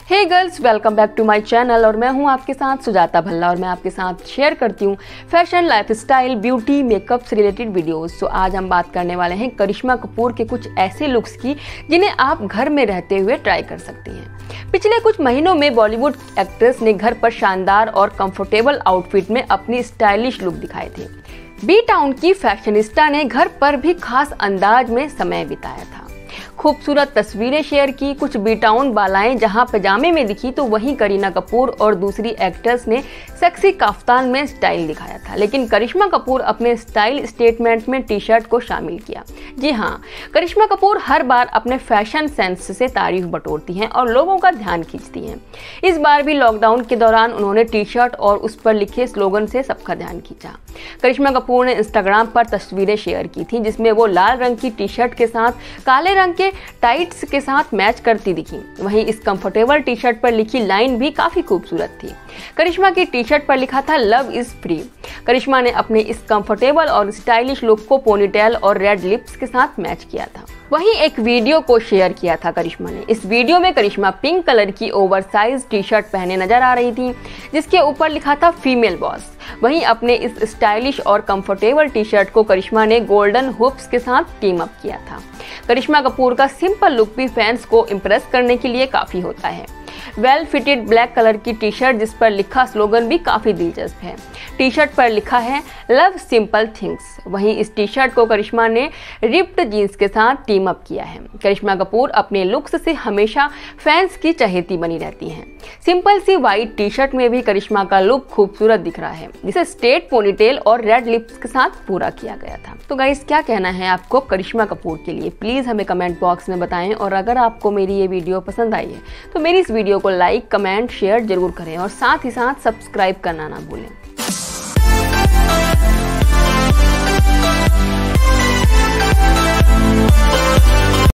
Hey girls, welcome back to my channel और मैं हूं आपके साथ सुजाता भल्ला और मैं आपके साथ शेयर करती हूं फैशन, लाइफस्टाइल, ब्यूटी, मेकअप से रिलेटेड वीडियोस। तो आज हम बात करने वाले हैं करिश्मा कपूर के कुछ ऐसे लुक्स की जिन्हें आप घर में रहते हुए ट्राई कर सकती हैं। पिछले कुछ महीनों में बॉलीवुड एक्ट्रेस ने घर पर शानदार और कंफर्टेबल आउटफिट में अपनी स्टाइलिश लुक दिखाए थे। बी टाउन की फैशनिस्टा ने घर पर भी खास अंदाज में समय बिताया था। खूबसूरत तस्वीरें शेयर की। कुछ बी टाउन बालाएं जहां पजामे में दिखी तो वहीं करीना कपूर और दूसरी एक्ट्रेस ने सेक्सी काफ्तान में स्टाइल दिखाया था। लेकिन करिश्मा कपूर अपने स्टाइल स्टेटमेंट में टी शर्ट को शामिल किया। जी हाँ, करिश्मा कपूर हर बार अपने फैशन सेंस से तारीफ बटोरती हैं और लोगों का ध्यान खींचती हैं। इस बार भी लॉकडाउन के दौरान उन्होंने टी शर्ट और उस पर लिखे स्लोगन से सबका ध्यान खींचा। करिश्मा कपूर ने इंस्टाग्राम पर तस्वीरें शेयर की थी जिसमें वो लाल रंग की टी शर्ट के साथ काले रंग के टाइट्स के साथ मैच करती दिखी। वहीं इस कंफर्टेबल टी शर्ट पर लिखी लाइन भी काफी खूबसूरत थी। करिश्मा की टी शर्ट पर लिखा था लव इज फ्री। करिश्मा ने अपने इस कंफर्टेबल और स्टाइलिश लुक को पोनीटेल और रेड लिप्स के साथ मैच किया था। वहीं एक वीडियो को शेयर किया था करिश्मा ने। इस वीडियो में करिश्मा पिंक कलर की ओवरसाइज टी शर्ट पहने नजर आ रही थी जिसके ऊपर लिखा था फीमेल बॉस। वहीं अपने इस स्टाइलिश और कंफर्टेबल टी शर्ट को करिश्मा ने गोल्डन हुप्स के साथ टीम अप किया था। करिश्मा कपूर का सिंपल लुक भी फैंस को इम्प्रेस करने के लिए काफी होता है। वेल फिटेड ब्लैक कलर की टी शर्ट जिस पर लिखा स्लोगन भी काफी दिलचस्प है। टी शर्ट पर लिखा है लव सिंपल थिंग्स। वहीं इस टी शर्ट को करिश्मा ने रिप्ड जीन्स के साथ टीम अप किया है। करिश्मा कपूर अपने लुक्स से हमेशा फैंस की चहेती बनी रहती हैं। सिंपल सी व्हाइट टी शर्ट में भी करिश्मा का लुक खूबसूरत दिख रहा है जिसे स्ट्रेट पोनीटेल और रेड लिप्स के साथ पूरा किया गया था। तो गाइस, क्या कहना है आपको करिश्मा कपूर के लिए? प्लीज हमें कमेंट बॉक्स में बताएं और अगर आपको मेरी ये वीडियो पसंद आई है तो मेरी इस वीडियो को लाइक, कमेंट, शेयर जरूर करें और साथ ही साथ सब्सक्राइब करना ना भूलें।